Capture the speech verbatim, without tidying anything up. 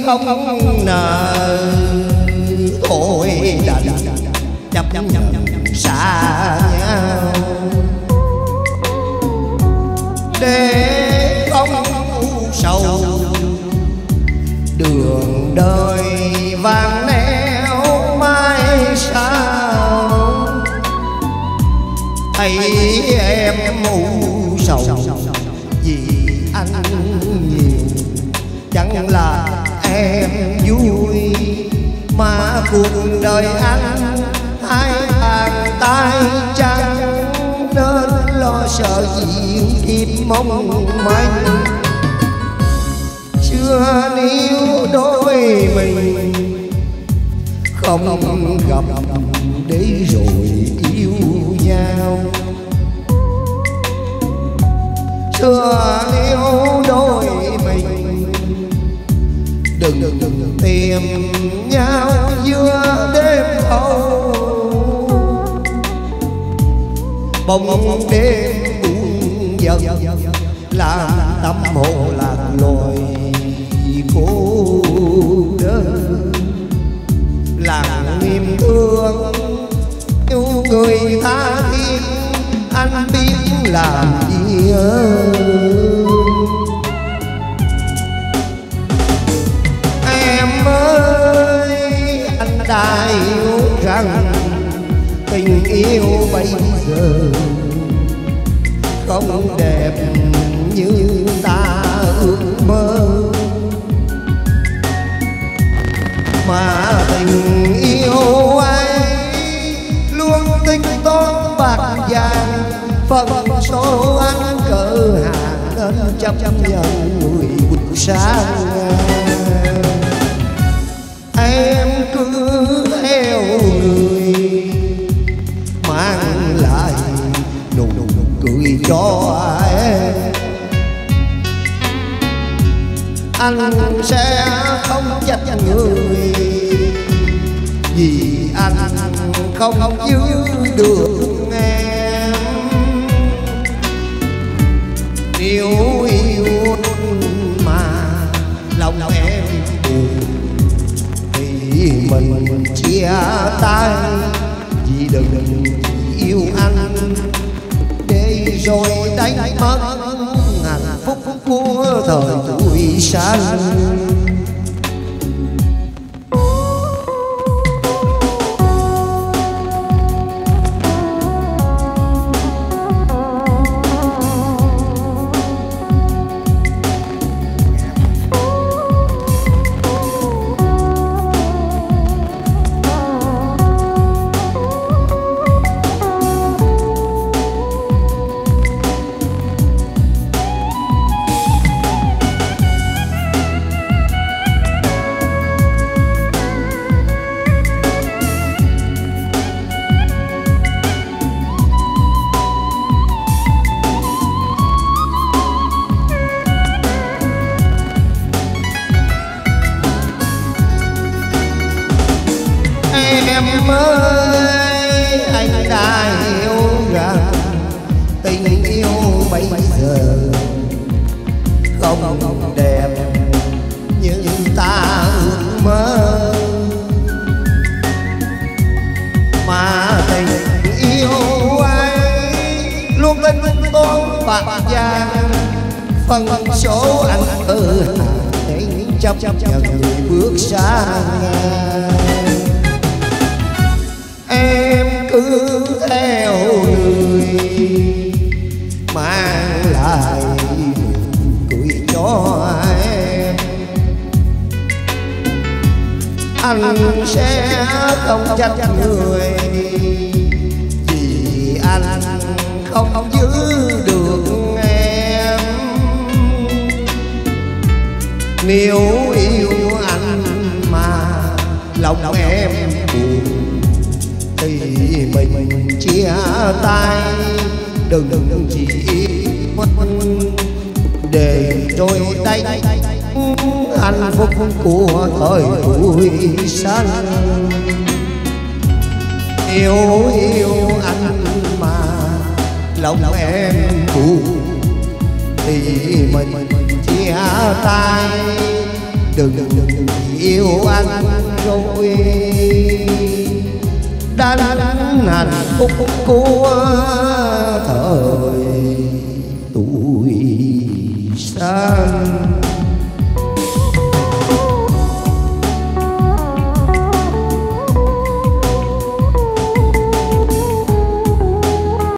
không nợ thôi đành chấp nhận xa nhau để không u sầu đường đời vàng nẻo mai sau. Thấy em u sầu vì anh nhiều, chẳng là em vui mà cuộc đời anh hai bàn tay trắng, nên lo sợ gì kịp mong manh. Chưa níu đôi mình không gặp để rồi yêu nhau, chưa níu đôi mình đừng đừng tìm nhau giữa đêm thâu. Bóng đêm buồn dần làm tâm hồn lạc lối cô đơn, làng niềm thương yêu người tha thiết anh biết làm gì ơi. Em ơi anh đã hiểu rằng tình yêu bây giờ không đẹp như ta ước mơ, mà tình yêu ấy luôn tính toán bạc vàng, phần số ăn cỡ hàng nên chấp nhận người buồn sang. Em cứ theo người mang lại nụ cười cho em, anh sẽ không trách người vì anh không giữ được em. Nếu yêu mà lòng em buồn thì mình chia tay, vì đừng yêu anh để rồi đánh mất hạnh phúc của thời tuổi xanh. Em ơi anh đã hiểu rằng tình yêu bây giờ không đẹp như ta ước mơ, mà tình yêu ấy luôn tính toán bạc vàng, phần số anh ở để chấp nhận người bước sang. Em cứ theo người mang lại nụ cười cho em, anh sẽ không trách người vì anh không giữ được em. Nếu yêu anh mà lòng em buồn thì mình chia tay, đừng đừng chỉ mất để trôi tay hạnh phúc của thời tuổi xanh. Yêu yêu anh mà lòng em buồn thì mình chia tay, đừng yêu anh rồi đánh hạnh phúc của thời tuổi xanh.